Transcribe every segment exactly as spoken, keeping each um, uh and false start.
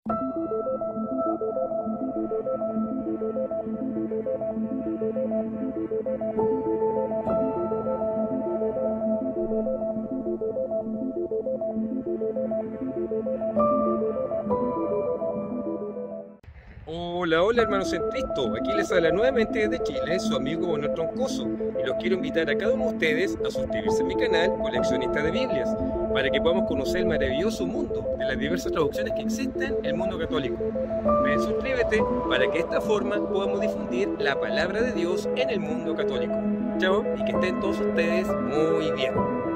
Hola, hola hermanos en Cristo, aquí les habla nuevamente desde Chile su amigo Manuel Troncoso y los quiero invitar a cada uno de ustedes a suscribirse a mi canal Coleccionista de Biblias para que podamos conocer el maravilloso mundo de las diversas traducciones que existen en el mundo católico. Ven, suscríbete para que de esta forma podamos difundir la palabra de Dios en el mundo católico. Chao y que estén todos ustedes muy bien.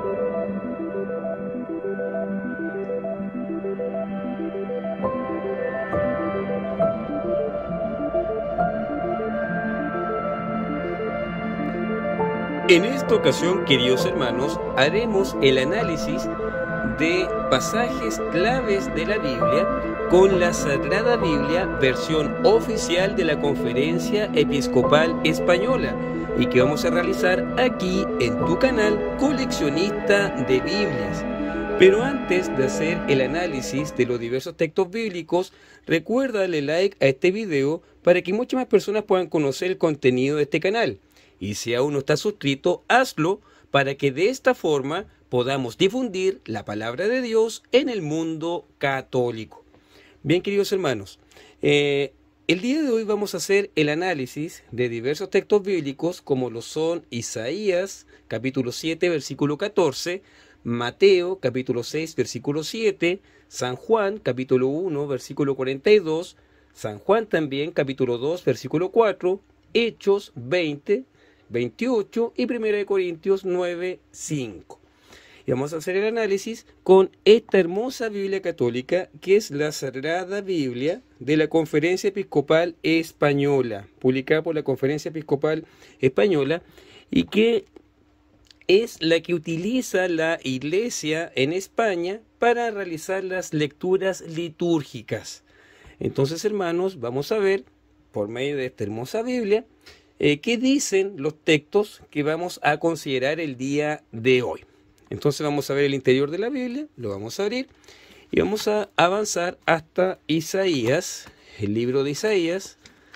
En esta ocasión, queridos hermanos, haremos el análisis de pasajes claves de la Biblia con la Sagrada Biblia, versión oficial de la Conferencia Episcopal Española, y que vamos a realizar aquí en tu canal Coleccionista de Biblias. Pero antes de hacer el análisis de los diversos textos bíblicos, recuerda darle like a este video para que muchas más personas puedan conocer el contenido de este canal. Y si aún no estás suscrito, hazlo para que de esta forma podamos difundir la palabra de Dios en el mundo católico. Bien, queridos hermanos, eh, el día de hoy vamos a hacer el análisis de diversos textos bíblicos como lo son Isaías, capítulo siete, versículo catorce, Mateo, capítulo seis, versículo siete, San Juan, capítulo uno, versículo cuarenta y dos, San Juan también, capítulo dos, versículo cuatro, Hechos veinte, veintiocho y primera de Corintios nueve, cinco. Y vamos a hacer el análisis con esta hermosa Biblia católica que es la Sagrada Biblia de la Conferencia Episcopal Española, publicada por la Conferencia Episcopal Española y que es la que utiliza la Iglesia en España para realizar las lecturas litúrgicas. Entonces, hermanos, vamos a ver por medio de esta hermosa Biblia Eh, ¿qué dicen los textos que vamos a considerar el día de hoy? Entonces vamos a ver el interior de la Biblia, lo vamos a abrir y vamos a avanzar hasta Isaías, el libro de Isaías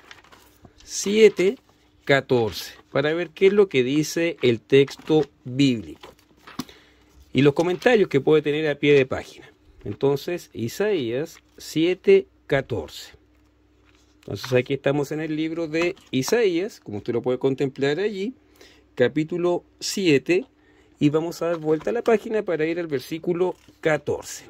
siete, catorce, para ver qué es lo que dice el texto bíblico y los comentarios que puede tener a pie de página. Entonces, Isaías siete, catorce. Entonces aquí estamos en el libro de Isaías, como usted lo puede contemplar allí, capítulo siete, y vamos a dar vuelta a la página para ir al versículo catorce.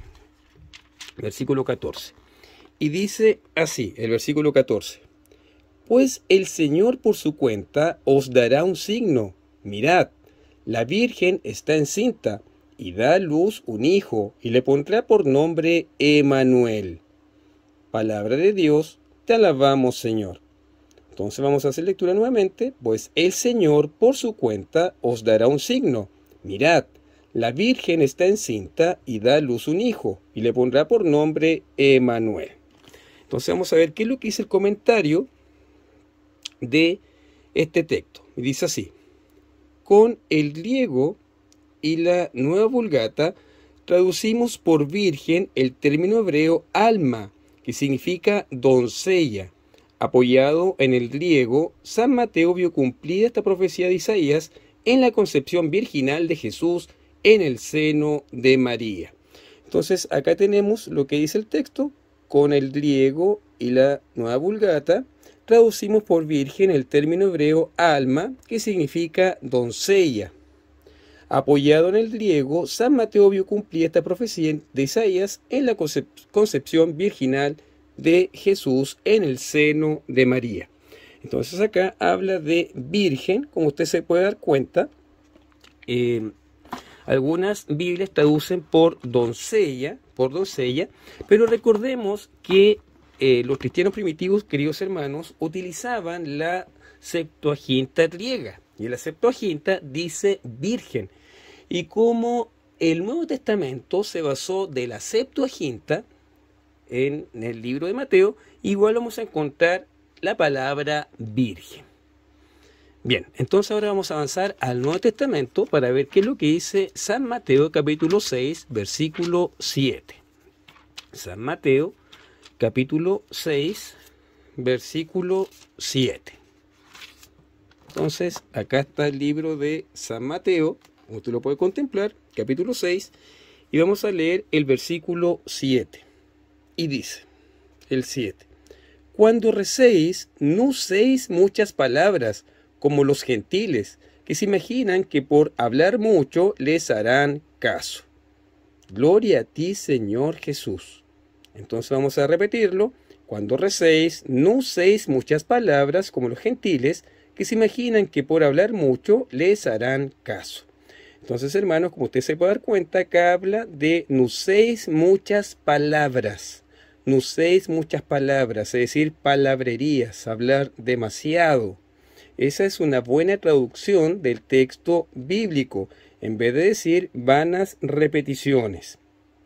Versículo catorce. Y dice así, el versículo catorce. Pues el Señor por su cuenta os dará un signo. Mirad, la Virgen está encinta y da a luz un hijo y le pondrá por nombre Emmanuel. Palabra de Dios. Te alabamos, Señor. Entonces vamos a hacer lectura nuevamente. Pues el Señor por su cuenta os dará un signo. Mirad, la Virgen está encinta y da a luz un hijo, y le pondrá por nombre Emmanuel. Entonces vamos a ver qué es lo que dice el comentario de este texto. Y dice así. Con el griego y la nueva Vulgata traducimos por virgen el término hebreo alma, que significa doncella. Apoyado en el griego, San Mateo vio cumplida esta profecía de Isaías en la concepción virginal de Jesús en el seno de María. Entonces, acá tenemos lo que dice el texto. Con el griego y la nueva Vulgata, traducimos por virgen el término hebreo alma, que significa doncella. Apoyado en el griego, San Mateo vio cumplida esta profecía de Isaías en la concep concepción virginal de Jesús en el seno de María. Entonces acá habla de virgen, como usted se puede dar cuenta. Eh, algunas Biblias traducen por doncella, por doncella, pero recordemos que eh, los cristianos primitivos, queridos hermanos, utilizaban la Septuaginta griega. Y en la Septuaginta dice virgen. Y como el Nuevo Testamento se basó de la Septuaginta en el libro de Mateo, igual vamos a encontrar la palabra virgen. Bien, entonces ahora vamos a avanzar al Nuevo Testamento para ver qué es lo que dice San Mateo capítulo seis, versículo siete. San Mateo capítulo seis, versículo siete. Entonces, acá está el libro de San Mateo, como usted lo puede contemplar, capítulo seis, y vamos a leer el versículo siete. Y dice, el siete, cuando recéis, no uséis muchas palabras, como los gentiles, que se imaginan que por hablar mucho les harán caso. Gloria a ti, Señor Jesús. Entonces vamos a repetirlo. Cuando recéis, no uséis muchas palabras como los gentiles, que se imaginan que por hablar mucho les harán caso. Entonces, hermanos, como usted se puede dar cuenta, acá habla de no uséis muchas palabras. No uséis muchas palabras, es decir, palabrerías, hablar demasiado. Esa es una buena traducción del texto bíblico, en vez de decir vanas repeticiones.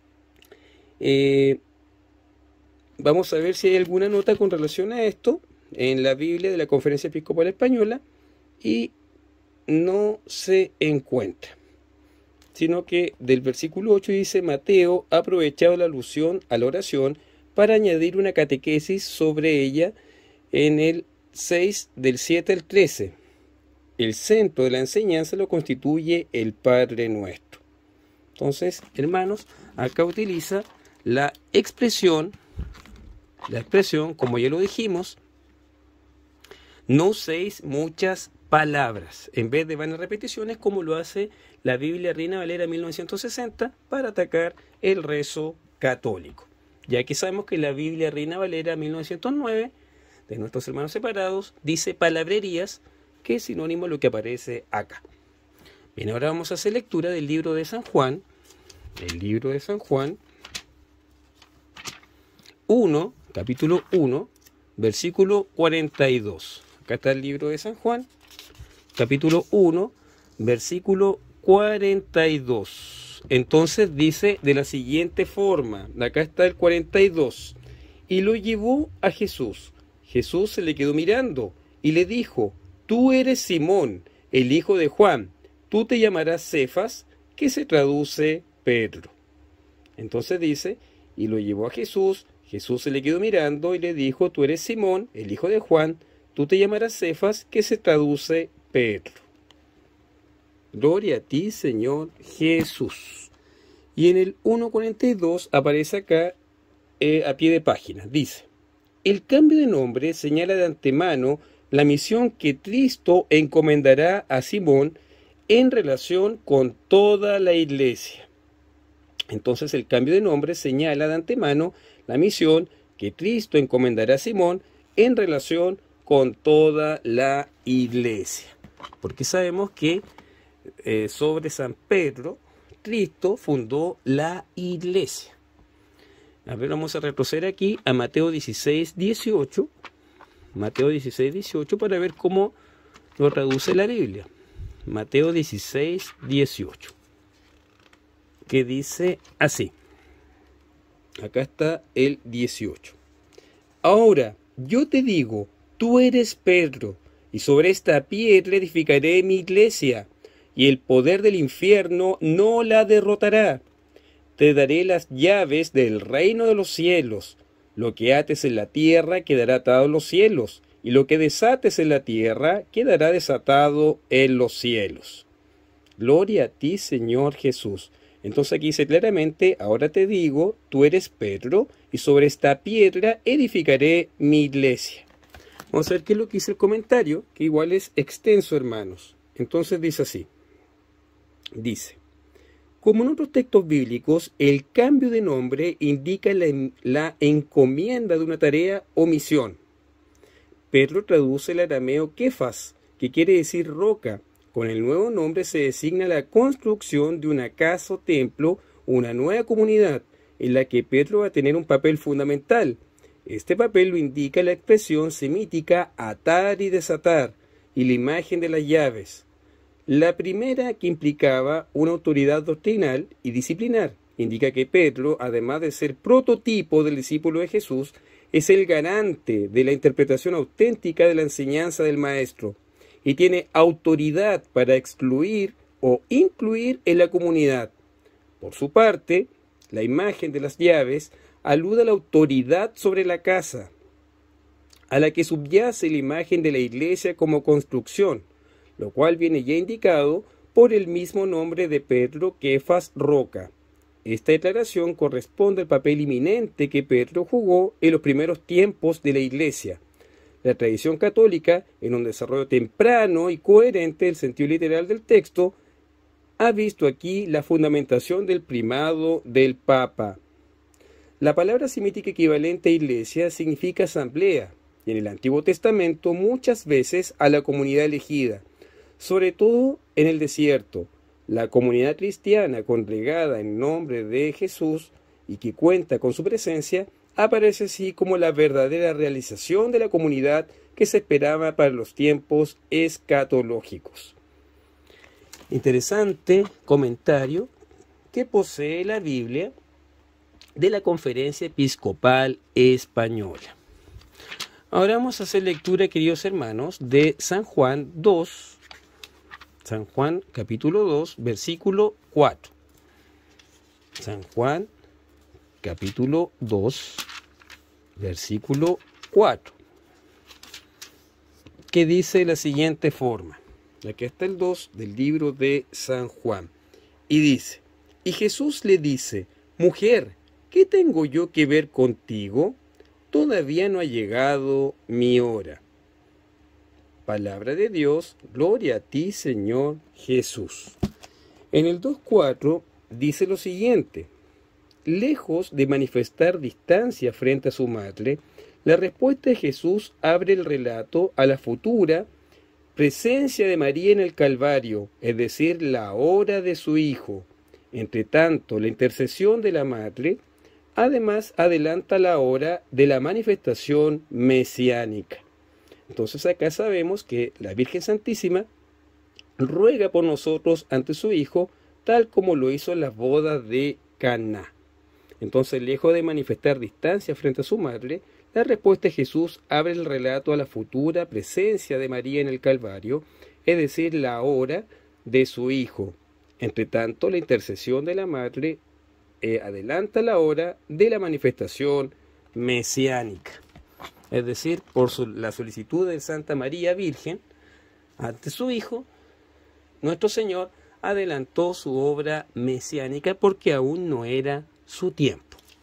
Eh, vamos a ver si hay alguna nota con relación a esto en la Biblia de la Conferencia Episcopal Española, y no se encuentra. Sino que del versículo ocho dice, Mateo ha aprovechado la alusión a la oración para añadir una catequesis sobre ella en el seis, del siete al trece. El centro de la enseñanza lo constituye el Padre Nuestro. Entonces, hermanos, acá utiliza la expresión, la expresión, como ya lo dijimos, no uséis muchas palabras, en vez de vanas repeticiones, como lo hace la Biblia Reina Valera mil novecientos sesenta para atacar el rezo católico. Ya que sabemos que la Biblia Reina Valera mil novecientos nueve, de nuestros hermanos separados, dice palabrerías, que es sinónimo de lo que aparece acá. Bien, ahora vamos a hacer lectura del libro de San Juan, el libro de San Juan, uno, capítulo uno, versículo cuarenta y dos. Acá está el libro de San Juan, capítulo uno, versículo cuarenta y dos. Entonces dice de la siguiente forma, acá está el cuarenta y dos. Y lo llevó a Jesús. Jesús se le quedó mirando y le dijo, tú eres Simón, el hijo de Juan, tú te llamarás Cefas, que se traduce Pedro. Entonces dice, y lo llevó a Jesús, Jesús se le quedó mirando y le dijo, tú eres Simón, el hijo de Juan, tú te llamarás Cefas, que se traduce Pedro. Gloria a ti, Señor Jesús. Y en el uno cuarenta y dos aparece acá eh, a pie de página, dice, el cambio de nombre señala de antemano la misión que Cristo encomendará a Simón en relación con toda la iglesia. Entonces el cambio de nombre señala de antemano la misión que Cristo encomendará a Simón en relación con toda la iglesia. Porque sabemos que eh, sobre San Pedro, Cristo fundó la iglesia. A ver, vamos a retroceder aquí a Mateo dieciséis, dieciocho. Mateo dieciséis, dieciocho para ver cómo lo traduce la Biblia. Mateo dieciséis, dieciocho. Que dice así. Acá está el dieciocho. Ahora, yo te digo, tú eres Pedro, y sobre esta piedra edificaré mi iglesia, y el poder del infierno no la derrotará. Te daré las llaves del reino de los cielos. Lo que ates en la tierra quedará atado en los cielos, y lo que desates en la tierra quedará desatado en los cielos. Gloria a ti, Señor Jesús. Entonces aquí dice claramente, ahora te digo, tú eres Pedro, y sobre esta piedra edificaré mi iglesia. Vamos a ver qué es lo que dice el comentario, que igual es extenso, hermanos. Entonces dice así, dice, como en otros textos bíblicos, el cambio de nombre indica la, la encomienda de una tarea o misión. Pedro traduce el arameo Kefas, que quiere decir roca. Con el nuevo nombre se designa la construcción de una casa o templo, una nueva comunidad, en la que Pedro va a tener un papel fundamental. Este papel lo indica la expresión semítica atar y desatar, y la imagen de las llaves. La primera, que implicaba una autoridad doctrinal y disciplinar, indica que Pedro, además de ser prototipo del discípulo de Jesús, es el garante de la interpretación auténtica de la enseñanza del Maestro, y tiene autoridad para excluir o incluir en la comunidad. Por su parte, la imagen de las llaves alude a la autoridad sobre la casa, a la que subyace la imagen de la iglesia como construcción, lo cual viene ya indicado por el mismo nombre de Pedro, Kefas, roca. Esta declaración corresponde al papel inminente que Pedro jugó en los primeros tiempos de la iglesia. La tradición católica, en un desarrollo temprano y coherente del sentido literal del texto, ha visto aquí la fundamentación del primado del Papa. La palabra semítica equivalente a iglesia significa asamblea, y en el Antiguo Testamento muchas veces a la comunidad elegida, sobre todo en el desierto. La comunidad cristiana congregada en nombre de Jesús y que cuenta con su presencia aparece así como la verdadera realización de la comunidad que se esperaba para los tiempos escatológicos. Interesante comentario que posee la Biblia de la Conferencia Episcopal Española. Ahora vamos a hacer lectura, queridos hermanos, de San Juan dos, San Juan capítulo dos, versículo cuatro. San Juan capítulo dos, versículo cuatro, que dice de la siguiente forma. Aquí está el dos del libro de San Juan. Y dice, y Jesús le dice, mujer, ¿qué tengo yo que ver contigo? Todavía no ha llegado mi hora. Palabra de Dios, gloria a ti, Señor Jesús. En el dos cuatro dice lo siguiente, lejos de manifestar distancia frente a su madre, la respuesta de Jesús abre el relato a la futura presencia de María en el Calvario, es decir, la hora de su Hijo. Entre tanto, la intercesión de la madre, además, adelanta la hora de la manifestación mesiánica. Entonces acá sabemos que la Virgen Santísima ruega por nosotros ante su Hijo, tal como lo hizo en las bodas de Caná. Entonces, lejos de manifestar distancia frente a su madre, la respuesta de Jesús abre el relato a la futura presencia de María en el Calvario, es decir, la hora de su Hijo. Entre tanto, la intercesión de la madre eh, adelanta la hora de la manifestación mesiánica. Es decir, por su, la solicitud de Santa María Virgen ante su Hijo, nuestro Señor adelantó su obra mesiánica porque aún no era su tiempo.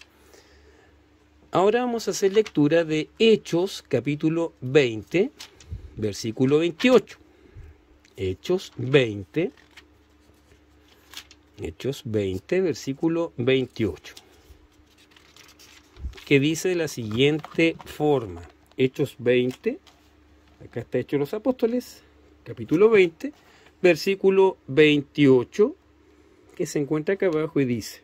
Ahora vamos a hacer lectura de Hechos capítulo veinte, versículo veintiocho. Hechos veinte, Hechos veinte, versículo veintiocho. Que dice de la siguiente forma. Hechos veinte, acá está Hechos de los Apóstoles, capítulo veinte, versículo veintiocho, que se encuentra acá abajo y dice,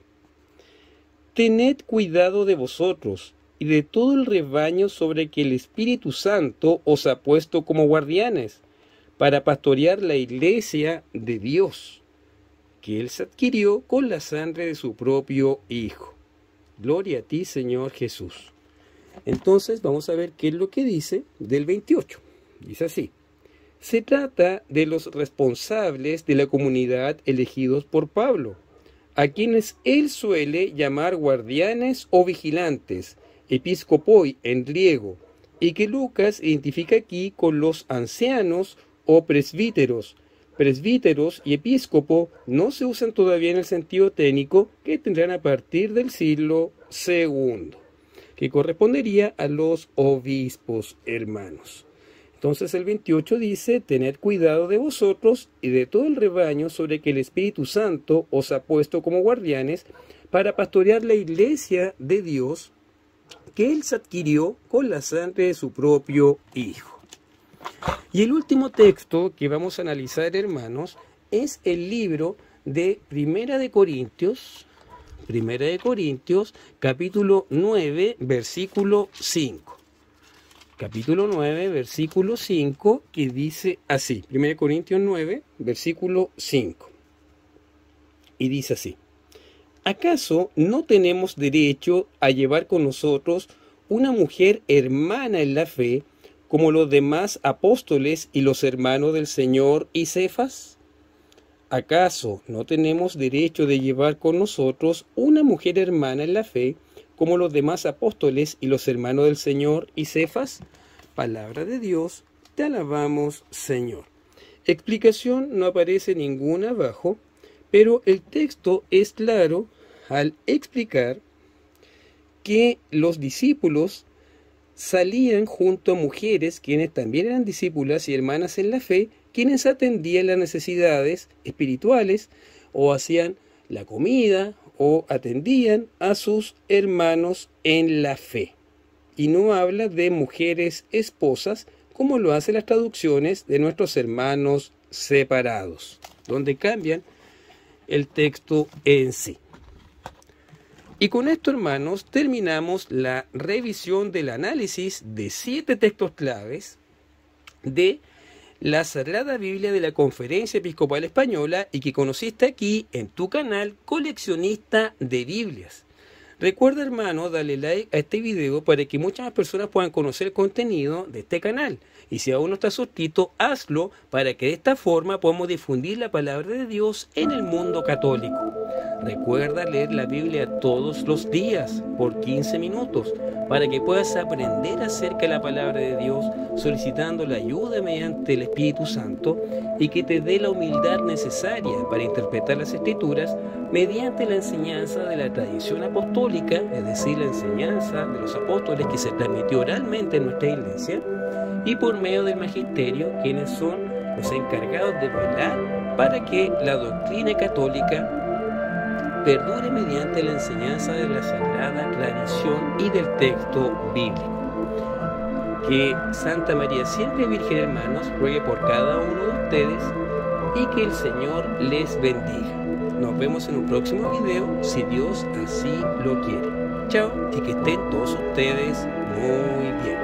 tened cuidado de vosotros y de todo el rebaño sobre que el Espíritu Santo os ha puesto como guardianes, para pastorear la iglesia de Dios, que Él se adquirió con la sangre de su propio Hijo. Gloria a ti, Señor Jesús. Entonces vamos a ver qué es lo que dice del veintiocho. Dice así. Se trata de los responsables de la comunidad elegidos por Pablo, a quienes él suele llamar guardianes o vigilantes, episcopoi en griego, y que Lucas identifica aquí con los ancianos o presbíteros. Presbíteros y episcopo no se usan todavía en el sentido técnico que tendrán a partir del siglo segundo, que correspondería a los obispos hermanos. Entonces el veintiocho dice, tened cuidado de vosotros y de todo el rebaño sobre que el Espíritu Santo os ha puesto como guardianes para pastorear la iglesia de Dios que Él se adquirió con la sangre de su propio Hijo. Y el último texto que vamos a analizar, hermanos, es el libro de Primera de Corintios, Primera de Corintios, capítulo nueve, versículo cinco. Capítulo nueve, versículo cinco, que dice así, Primera de Corintios nueve, versículo cinco. Y dice así, ¿acaso no tenemos derecho a llevar con nosotros una mujer hermana en la fe, como los demás apóstoles y los hermanos del Señor y Cefas? ¿Acaso no tenemos derecho de llevar con nosotros una mujer hermana en la fe, como los demás apóstoles y los hermanos del Señor y Cefas? Palabra de Dios, te alabamos, Señor. Explicación no aparece ninguna abajo, pero el texto es claro al explicar que los discípulos salían junto a mujeres, quienes también eran discípulas y hermanas en la fe, quienes atendían las necesidades espirituales o hacían la comida o atendían a sus hermanos en la fe. Y no habla de mujeres esposas, como lo hacen las traducciones de nuestros hermanos separados, donde cambian el texto en sí. Y con esto, hermanos, terminamos la revisión del análisis de siete textos claves de la Sagrada Biblia de la Conferencia Episcopal Española y que conociste aquí en tu canal Coleccionista de Biblias. Recuerda, hermano, darle like a este video para que muchas más personas puedan conocer el contenido de este canal. Y si aún no estás suscrito, hazlo para que de esta forma podamos difundir la palabra de Dios en el mundo católico. Recuerda leer la Biblia todos los días por quince minutos para que puedas aprender acerca de la palabra de Dios, solicitando la ayuda mediante el Espíritu Santo y que te dé la humildad necesaria para interpretar las Escrituras mediante la enseñanza de la tradición apostólica, es decir, la enseñanza de los apóstoles que se transmitió oralmente en nuestra iglesia, y por medio del magisterio, quienes son los encargados de velar para que la doctrina católica perdure mediante la enseñanza de la sagrada tradición y del texto bíblico. Que Santa María siempre Virgen, hermanos, ruegue por cada uno de ustedes y que el Señor les bendiga. Nos vemos en un próximo video, si Dios así lo quiere. Chao, y que estén todos ustedes muy bien.